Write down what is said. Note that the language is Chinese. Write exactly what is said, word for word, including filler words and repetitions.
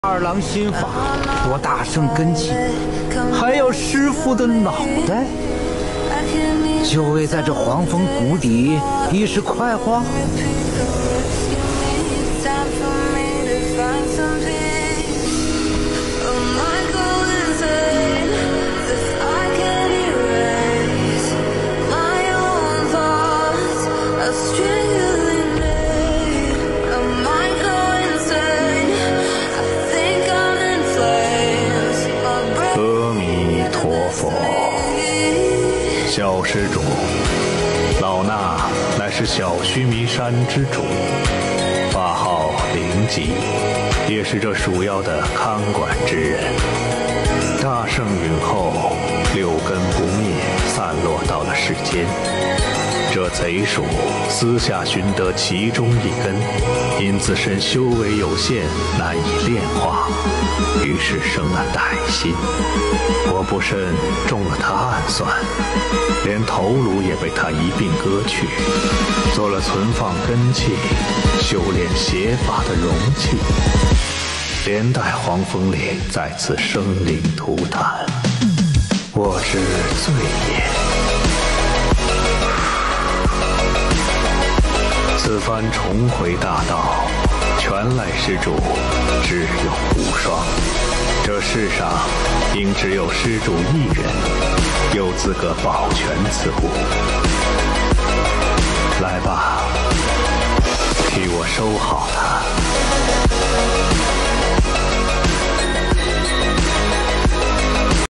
二郎心法，夺大圣根器，还要师傅的脑袋，就为在这黄风谷底一时快活。 小施主，老衲乃是小须弥山之主，法号灵吉，也是这鼠妖的看管之人。大圣陨后，六根不灭，散落到了世间。这贼鼠私下寻得其中一根，因自身修为有限，难以炼化，于是生了歹心。我不慎中了他暗算，连头颅也被他一并割去，做了存放根器、修炼邪法的容器，连带黄风岭再次生灵涂炭，我之罪也。此番重回大道，全赖施主智勇无双。这世上应只有施主一人有资格保全此物。来吧，替我收好它。